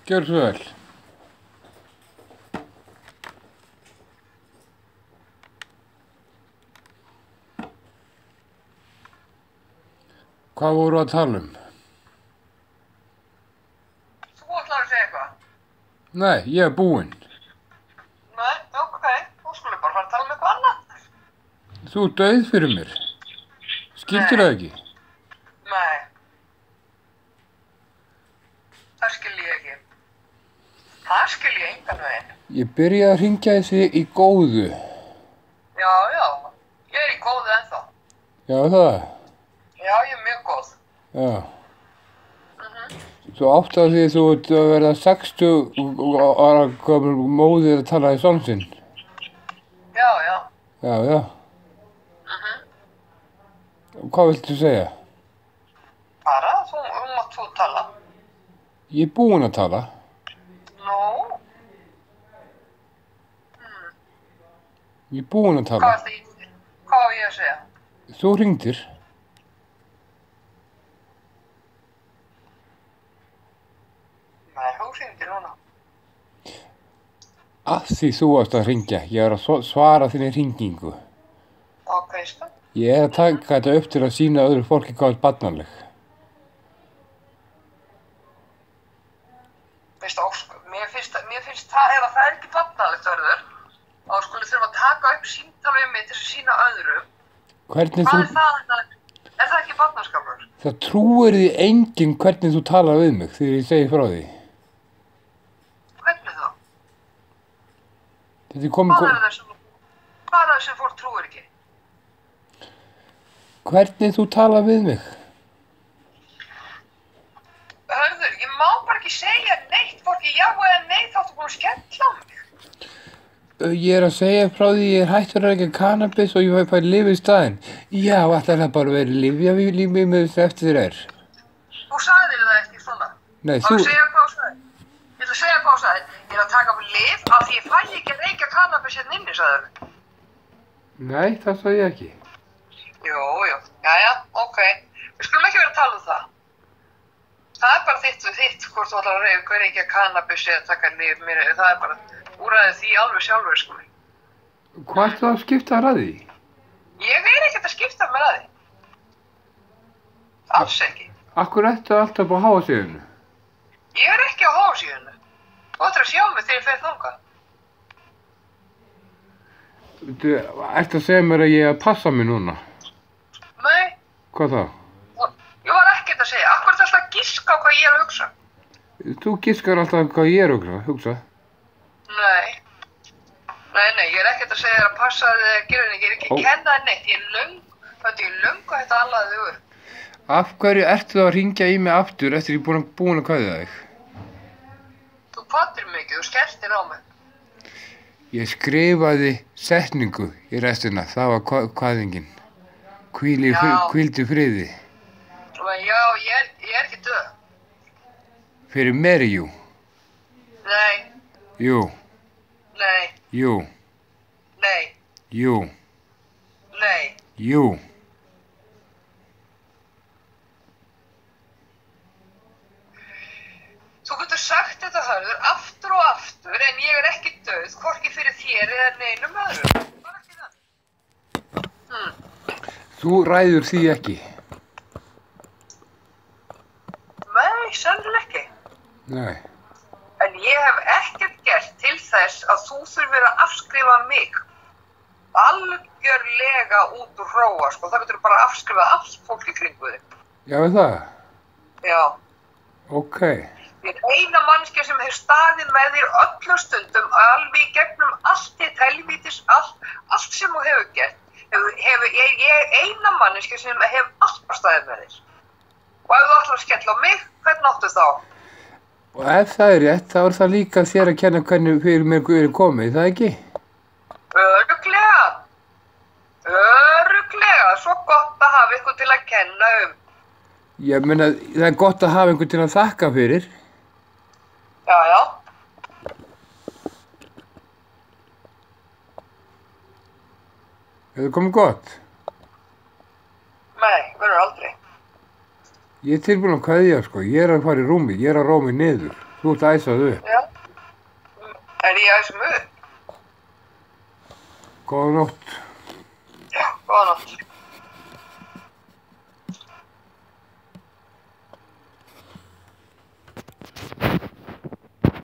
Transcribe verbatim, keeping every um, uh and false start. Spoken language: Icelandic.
Gjörðu svo vel. Hvað voru að tala um? Þú ætlar að segja eitthvað? Nei, ég er búinn. Nei, ok, þú skulum bara fara að tala um eitthvað annað. Þú ert dauð fyrir mér. Skildir það ekki? Nei. Það skil ég ekki. Það skil ég engan veginn. Ég byrjaði að hringja þessi í góðu. Já, já, ég er í góðu ennþá. Já, það? Já, ég er mjög góð. Já. Mhm. Þú átt að því þú ert að verða sextíu ára gömul móðir að tala í son sinn. Já, já. Já, já. Mhm. Hvað viltu segja? Bara, þú, þú mátt þú tala. Ég er búinn að tala. Nú? Ég er búinn að tala. Hvað er það í þér? Hvað á ég að segja? Þú hringdir. Nei, þú hringdir núna. Að því þú varst að hringja. Ég er að svo- svara þinni hringingu. Ok, sko. Ég er að taka þetta upp til að sýna öðru fólki hvað er barnaleg. Veist, ósk, mér finnst, mér finnst það, ef það er ekki barnalegt verður, þá skulle þurfa að taka upp símtal við mig til að sína öðrum. Hvernig Hvað þú... er það þetta? Er það ekki barnaskapur? Það trúir því enginn hvernig þú talar við mig þegar ég segi frá því. Hvernig þá? Þetta er komið... Hvað er það sem, hvað er það sem fólk trúir ekki? Hvernig þú talar við mig? Hörður, ég má bara ekki segja neitt, hvorki já eða nei, þá ertu búin að skella á mig. Ég er að segja frá því ég er hættur að reykja kannabis og ég fæ lyf í staðinn. Já, ætlar það bara að vera lyfja við lífið með þess eftir þér er. Þú sagðir það ekki svona. Nei, Má þú... ég segja hvað þú sagðir? Ég ætla að segja hvað þú sagðir. Ég er að taka upp lyf af því ég fæ ekki að reykja kannabis hérna inni, sagðir. Nei, það sagði ég ekki. Jú, jú, jæja, ok. Við skulum ekki vera að tala um það. Það er bara þitt við þitt, hvort þú ætlar að reyka reykja kannabis eða taka lyf, mér, það er bara úræðið því alveg sjálfur, sko. Hvað ertu að skipta þér að því? Ég er ekkert að skipta mér að því. Alls ekki. Akkur ertu alltaf á háasíðunni? Ég er ekki á hásíðunni. Þú ætlar að sjá mig þegar ég fer þangað. Þú ert að segja mér að ég er að passa mig núna? Nei, Hvað þá? ég var ekkert að segja. Akkur er alltaf að giska á hvað ég er að hugsa? Þú giskar alltaf hvað ég er að hugsa. Nei. Nei, nei, ég er ekkert að segja þér að passa þig eða gera þig. Ég er ekki Ó. að kenna þér neitt. Ég er löng, þetta er löngu að þetta allaði þig upp. Af hverju ertu að ringja í mig aftur eftir ég er búin að búin að kvæða þig? Þú pattir mikið, þú skelltir á mig. Ég skrifaði setningu í restina, það var kva- kvæðingin. Hvíli, Já. fri, hvíldu friði. Men já, ég er, ég er ekki döð. Fyrir Mary, jú. Nei, Jú, nei, jú, nei, jú, nei. jú. Þú getur sagt þetta, Hörður, aftur og aftur, en ég er ekki döð, hvorki fyrir þér eða neinum öðrum. Bara ekki það. Hmm. Þú ræður því ekki. Nei, sennilega ekki. Nei. En ég hef ekkert gert til þess að þú þurfir að afskrifa mig. Algjörlega út úr hróa, sko. Það getur bara að afskrifa allt fólk í kringu þig. Já, er það? Já. Ok. Ég er eina mannskja sem hefur staðið með þér öllum stundum, alveg í gegnum allt þitt helvítis, allt, allt sem þú hefur gert. Hefur, hefur, ég, ég er eina mannskja sem hefur alltaf staðið með þér. Og ef þú ætlar að skella á mig, hvernig áttu þá? Og ef það er rétt, þá er það líka þér að kenna hvernig fyrir mér er komið, það ekki? Örugglega. Örugglega. Svo gott að hafa ykkur til að kenna um. Ég meina, það er gott að hafa einhvern til að þakka fyrir. Já, já. Er það komið gott? Nei, verður aldrei. Ég er tilbúin að kveðja, sko. Ég er að fara í rúmi, ég er að róa mig niður. Þú ert æsað upp. Já. Er ég að þessum upp? Góða nótt. Já, góða nótt.